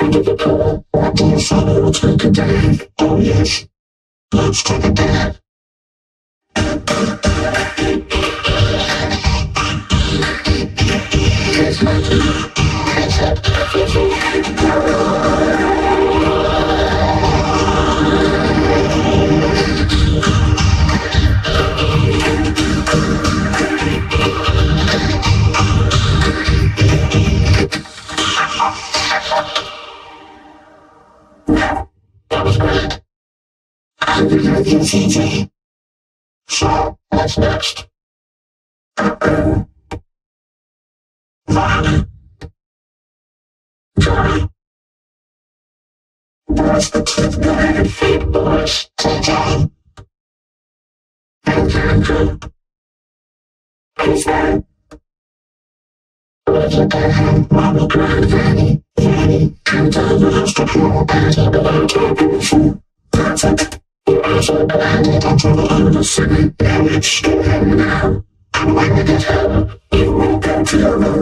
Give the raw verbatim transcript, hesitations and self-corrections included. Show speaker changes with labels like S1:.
S1: end of the pool. What do you say we'll take a dive? Oh yes, let's take a dive. That was great. I really feel easy. So, what's next? Uh-oh. Violy. Violy. Where's the tooth-related feet, boys? T J. And Andrew. Who's that? Let's look at him while we grind Violy. Violy, come down the house to pool party below to perfect. You also blinded until the end of the city. Now let's go home now. And when we get home, you will go to your room.